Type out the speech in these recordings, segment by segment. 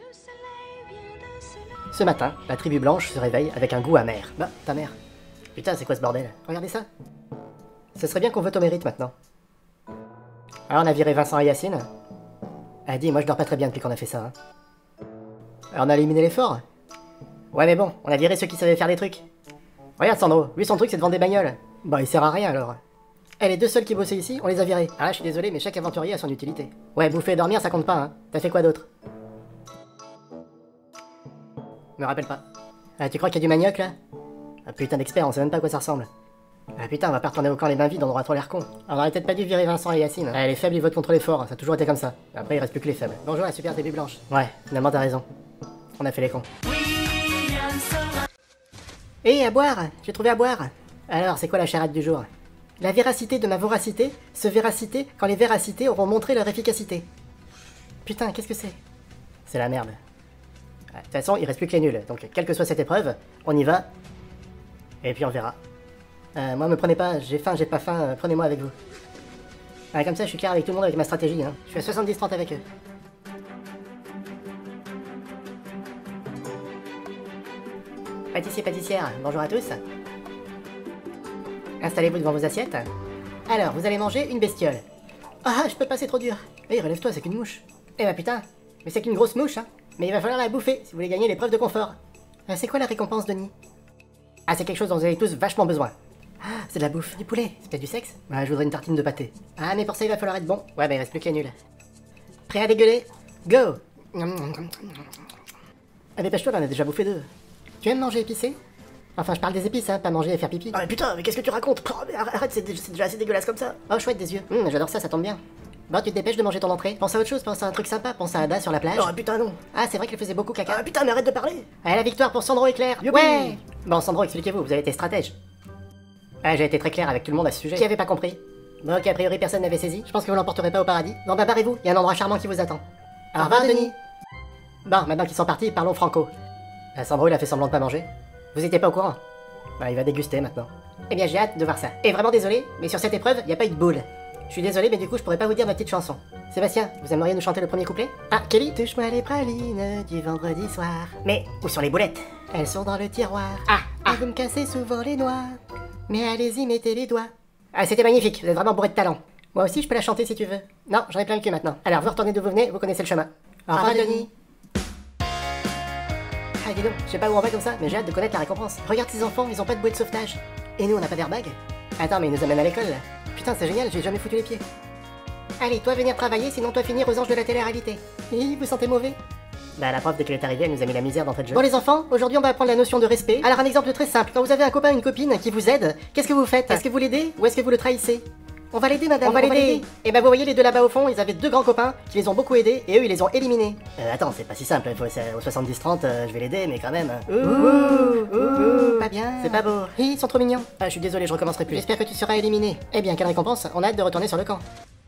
Ce matin, la tribu blanche se réveille avec un goût amer. Bah, ta mère. Putain, c'est quoi ce bordel? Regardez ça. Ce serait bien qu'on vote au mérite maintenant. Alors on a viré Vincent et Yacine. Ah dis, moi je dors pas très bien depuis qu'on a fait ça. Hein. Alors on a éliminé les forts. Ouais mais bon, on a viré ceux qui savaient faire des trucs. Regarde Sandro, lui son truc c'est de vendre des bagnoles. Bah il sert à rien alors. Eh, les deux seuls qui bossaient ici, on les a virés. Ah là je suis désolé mais chaque aventurier a son utilité. Ouais, bouffer et dormir ça compte pas hein. T'as fait quoi d'autre? Me rappelle pas. Ah tu crois qu'il y a du manioc là? Ah putain d'expert, on sait même pas à quoi ça ressemble. Ah putain, on va pas retourner au camp les mains vides, on aura trop l'air con. Alors, on aurait peut-être pas dû virer Vincent et Yacine. Ah, les faibles ils votent contre les forts, ça a toujours été comme ça. Après il reste plus que les faibles. Bonjour la super tribu blanche. Ouais, finalement t'as raison. On a fait les cons. Hé, à boire! J'ai trouvé à boire! Alors, c'est quoi la charade du jour? La véracité de ma voracité se véracité quand les véracités auront montré leur efficacité. Putain, qu'est-ce que c'est? C'est la merde. De toute façon, il reste plus que les nuls, donc quelle que soit cette épreuve, on y va. Et puis on verra. Moi, me prenez pas, j'ai faim, j'ai pas faim, prenez-moi avec vous. Ouais, comme ça, je suis clair avec tout le monde avec ma stratégie, hein. Je suis à 70-30 avec eux. Pâtissier, pâtissière, bonjour à tous. Installez-vous devant vos assiettes. Alors, vous allez manger une bestiole. Ah, je peux pas, c'est trop dur. Eh, relève-toi, c'est qu'une mouche. Eh bah putain, mais c'est qu'une grosse mouche, hein. Mais il va falloir la bouffer si vous voulez gagner l'épreuve de confort. C'est quoi la récompense, Denis? Ah, c'est quelque chose dont vous avez tous vachement besoin. Ah, c'est de la bouffe. Du poulet. C'est peut-être du sexe? Ouais, je voudrais une tartine de pâté. Ah, mais pour ça, il va falloir être bon. Ouais, bah il reste plus que les nuls. Prêt à dégueuler? Go! Ah, dépêche-toi, là, on a déjà bouffé deux. Tu aimes manger épicé? Enfin, je parle des épices, hein, pas manger et faire pipi. Ah, mais putain, mais qu'est-ce que tu racontes? Oh, mais arrête, c'est déjà assez dégueulasse comme ça. Oh, chouette des yeux. J'adore ça, ça tombe bien. Bon, tu te dépêches de manger ton entrée. Pense à autre chose, pense à un truc sympa, pense à Ada sur la plage. Oh putain, non. Ah, c'est vrai qu'elle faisait beaucoup caca. Ah putain, mais arrête de parler. Ah, la victoire pour Sandro et Claire. Youpi. Ouais. Bon, Sandro, expliquez-vous, vous avez été stratège. Ah, j'ai été très clair avec tout le monde à ce sujet. Qui avait pas compris? Bon, ok, a priori personne n'avait saisi. Je pense que vous l'emporterez pas au paradis. Non, bah barrez-vous, il y a un endroit charmant qui vous attend. Au revoir, Denis. Bon, maintenant qu'ils sont partis, parlons franco. Sandro, il a fait semblant de pas manger. Vous étiez pas au courant? Bah, il va déguster maintenant. Eh bien, j'ai hâte de voir ça. Et vraiment désolé, mais sur cette épreuve, y a pas eu de boule. Je suis désolé, mais du coup, je pourrais pas vous dire ma petite chanson. Sébastien, vous aimeriez nous chanter le premier couplet? Ah, Kelly, touche-moi les pralines du vendredi soir. Mais, où sont les boulettes? Elles sont dans le tiroir. Ah, vous me cassez souvent les noix. Mais allez-y, mettez les doigts. Ah, c'était magnifique, vous êtes vraiment bourré de talent. Moi aussi, je peux la chanter si tu veux. Non, j'en ai plein le cul maintenant. Alors, vous retournez d'où vous venez, vous connaissez le chemin. Au revoir, Denis. Ah, dis donc, je sais pas où on va comme ça, mais j'ai hâte de connaître la récompense. Regarde ces enfants, ils ont pas de bouée de sauvetage. Et nous, on n'a pas d'airbag? Attends, mais ils nous amènent à l'école, là. Putain, c'est génial, j'ai jamais foutu les pieds. Allez, toi venir travailler, sinon toi finir aux anges de la télé-réalité. Hi, vous sentez mauvais? Bah, la prof, dès qu'elle est arrivée, elle nous a mis la misère d'entrée de jeu. Bon, les enfants, aujourd'hui, on va apprendre la notion de respect. Alors, un exemple très simple. Quand vous avez un copain ou une copine qui vous aide, qu'est-ce que vous faites? Est-ce que vous l'aidez ou est-ce que vous le trahissez? On va l'aider, madame. On va l'aider. Et bah, vous voyez les deux là-bas au fond, ils avaient deux grands copains qui les ont beaucoup aidés et eux, ils les ont éliminés. Attends, c'est pas si simple. Au 70-30, je vais l'aider, mais quand même. Ouh, pas bien. C'est pas beau. Ils sont trop mignons. Ah, je suis désolé, je recommencerai plus. J'espère que tu seras éliminé. Eh bien, quelle récompense? On a hâte de retourner sur le camp.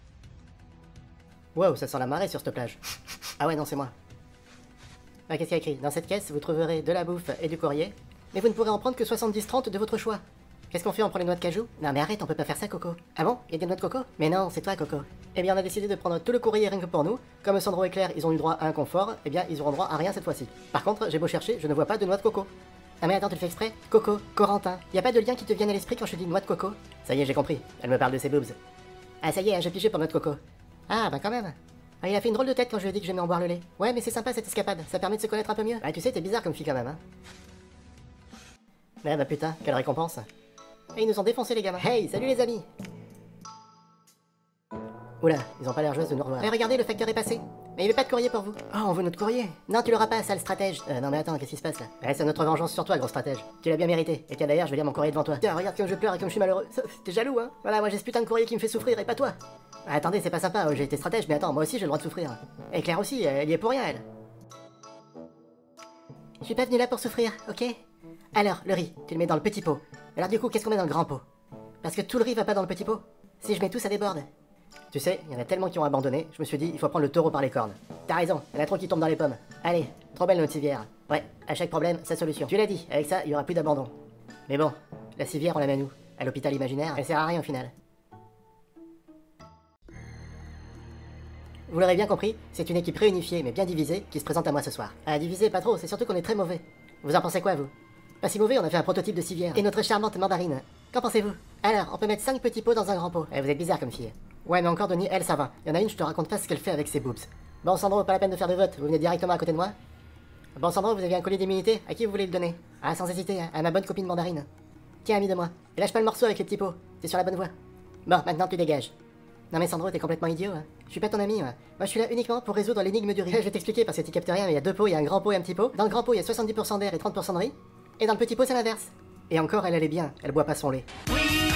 Wow, ça sent la marée sur cette plage. Ah ouais, non, c'est moi. Ah, qu'est-ce qu'il y a écrit? Dans cette caisse, vous trouverez de la bouffe et du courrier, mais vous ne pourrez en prendre que 70-30 de votre choix. Qu'est-ce qu'on fait? On prend les noix de cajou? Non mais arrête, on peut pas faire ça, Coco. Ah bon? Il y a des noix de coco? Mais non, c'est toi, Coco. Eh bien, on a décidé de prendre tout le courrier rien que pour nous. Comme Sandro et Claire, ils ont eu droit à un confort, eh bien, ils auront droit à rien cette fois-ci. Par contre, j'ai beau chercher, je ne vois pas de noix de coco. Ah mais attends, tu le fais exprès? Coco, Corentin. Y a pas de lien qui te vienne à l'esprit quand je dis noix de coco? Ça y est, j'ai compris. Elle me parle de ses boobs. Ah ça y est, j'ai pigé pour noix de coco. Ah bah quand même. Ah, il a fait une drôle de tête quand je lui ai dit que j'aimais en boire le lait. Ouais, mais c'est sympa cette escapade, ça permet de se connaître un peu mieux. Ah, tu sais, t'es bizarre comme fille quand même, hein. Mais bah putain, quelle récompense. Et ils nous ont défoncé les gamins. Hey, salut les amis. Oula, ils ont pas l'air joyeux de nous revoir. Mais regardez, le facteur est passé. Mais il veut pas de courrier pour vous. Oh, on veut notre courrier. Non, tu l'auras pas, sale stratège. Non mais attends, qu'est-ce qui se passe là? C'est notre vengeance sur toi, gros stratège. Tu l'as bien mérité. Et tiens d'ailleurs, je vais lire mon courrier devant toi. Tiens, regarde comme je pleure et comme je suis malheureux. T'es jaloux, hein? Voilà, moi j'ai ce putain de courrier qui me fait souffrir et pas toi. Ah, attendez, c'est pas sympa, j'ai été stratège, mais attends, moi aussi j'ai le droit de souffrir. Et Claire aussi, elle y est pour rien, elle. Je suis pas venu là pour souffrir, ok? Alors, le riz, tu le mets dans le petit pot. Alors du coup, qu'est-ce qu'on met dans le grand pot? Parce que tout le riz va pas dans le petit pot. Si je mets tout, ça déborde. Tu sais, il y en a tellement qui ont abandonné, je me suis dit, il faut prendre le taureau par les cornes. T'as raison, il y en a trop qui tombent dans les pommes. Allez, trop belle notre civière. Ouais, à chaque problème, sa solution. Tu l'as dit, avec ça, il y aura plus d'abandon. Mais bon, la civière, on la met où? À l'hôpital imaginaire, elle sert à rien au final. Vous l'aurez bien compris, c'est une équipe réunifiée mais bien divisée qui se présente à moi ce soir. Ah, divisée pas trop, c'est surtout qu'on est très mauvais. Vous en pensez quoi, vous? Pas si mauvais, on a fait un prototype de civière. Et notre charmante mandarine. Qu'en pensez-vous? Alors, on peut mettre 5 petits pots dans un grand pot. Vous êtes bizarre comme fille. Ouais, mais encore Denis, elle ça va. Il y en a une, je te raconte pas ce qu'elle fait avec ses boobs. Bon Sandro, pas la peine de faire de vote, vous venez directement à côté de moi. Bon Sandro, vous avez un collier d'immunité, à qui vous voulez le donner? Ah, sans hésiter, à ma bonne copine mandarine. Tiens, ami de moi. Et lâche pas le morceau avec les petits pots, t'es sur la bonne voie. Bon, maintenant tu dégages. Non mais Sandro, t'es complètement idiot, hein. Je suis pas ton ami, moi. Moi je suis là uniquement pour résoudre l'énigme du riz. Je vais t'expliquer parce que tu captes rien, mais il y a 2 pots, il y a un grand pot et un petit pot. Dans le grand pot, il y a 70% d'air et 30% de riz. Et dans le petit pot, c'est l'inverse. Et encore, elle est bien, elle boit pas son lait. Oui.